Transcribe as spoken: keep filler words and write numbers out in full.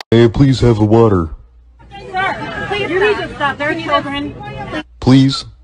May I please have the water? Sir, please you stop. Need to stop. There are children. Please?